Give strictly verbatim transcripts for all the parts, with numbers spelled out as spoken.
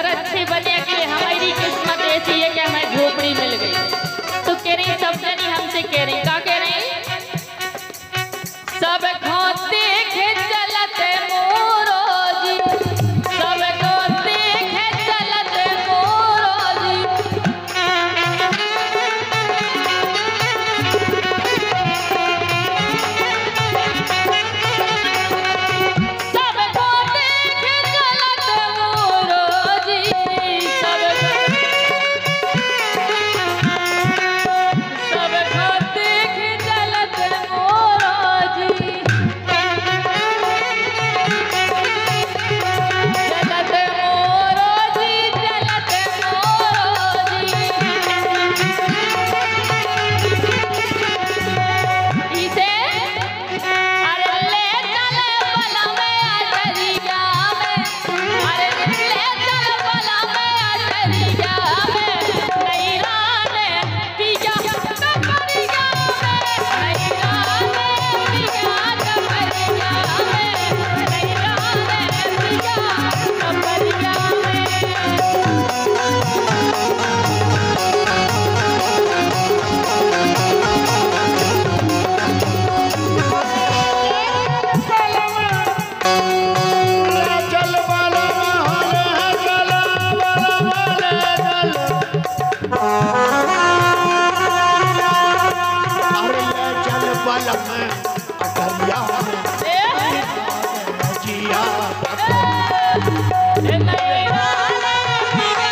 अच्छे बने के हमारी किस्मत ऐसी है कि हमें झोपड़ी मिल गई। तो कह रही सब जनी हमसे कह रही क्या कह रही सब खोते चलते मोरोजी सब खोते चलते मोरोजी सब खोते चलते मोरोजी सब सब खोते चलते मोरोजी चलते मोरोजी चलते मोरोजी इसे अरे ले चले बला में अटरिया में अरे ले चले बला में अटरिया में नहीं राने पिया टपरिया में नहीं राने पिया टपरिया में नहीं राने पिया टपरिया में चल बाला हरे चल बाला वाले चल अरे ले चल बाला में अटरिया में जिया नहीं राने पिया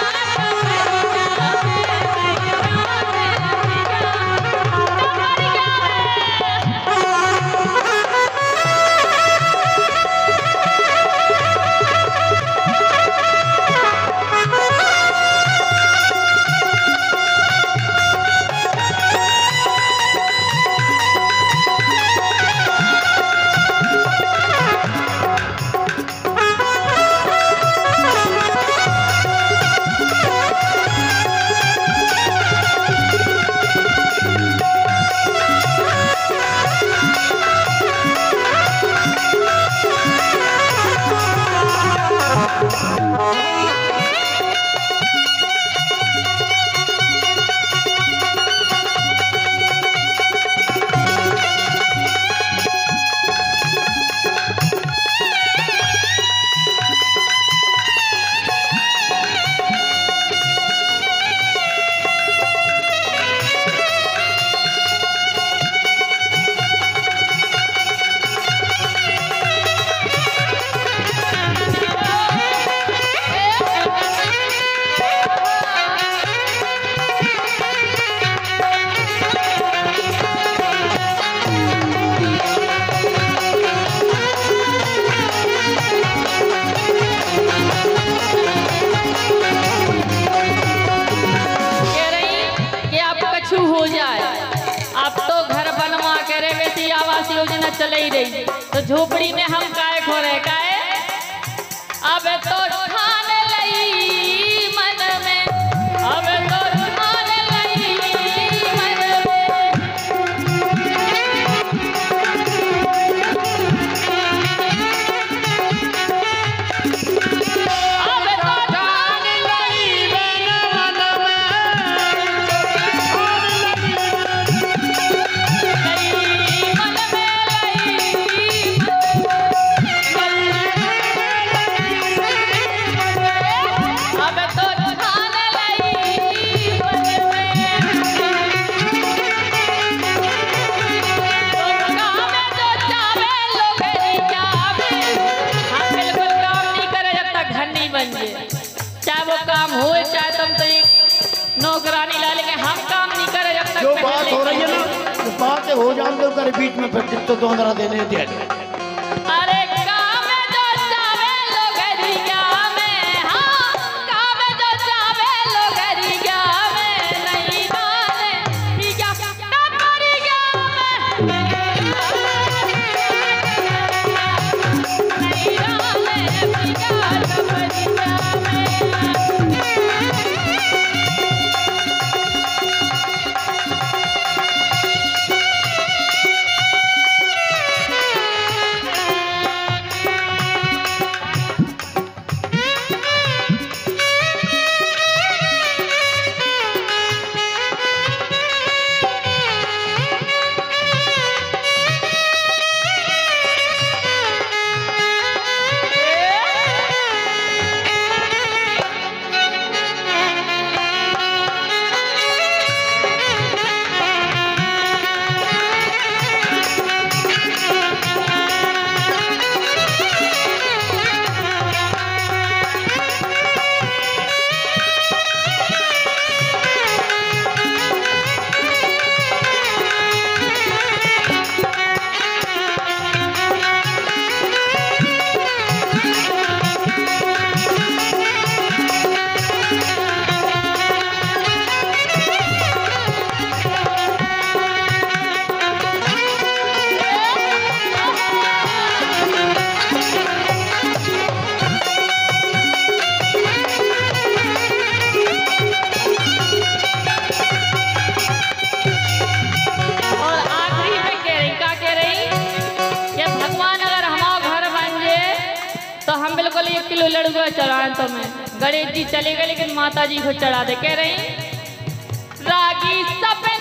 कह रही कि आप कछु हो जाए आप तो घर बनवा करे वैसी आवास योजना चल ही रही तो झोपड़ी में हम काय खो रहे काय अब तो ठान लई मन में अब तो ठान लई मन में अब तो ठान लई मन लई मन में अब तो ठान लई मन में तो काम जो चावे लोगरी जावे हम बिल्कुल काम नहीं करे जब तक घर नहीं बन जाए चाहे वो काम हो चाहे तुम तो एक नौकरानी ला लेंगे हम काम नहीं करे जब तक जो पहले बात हो रही है ना जो बातें हो जान दो कर बीच में फिर तो दोनों देने दे अरे काम जो चावे लोगरिया में हाँ काम जो चावे लोगरिया में नहीं राने पिया टपरिया में नहीं राने पिया टपरिया में लड़ुआ चढ़ाए तो मैं गणेश जी चले गए लेकिन माता जी को चढ़ा दे। कह रही रागी सब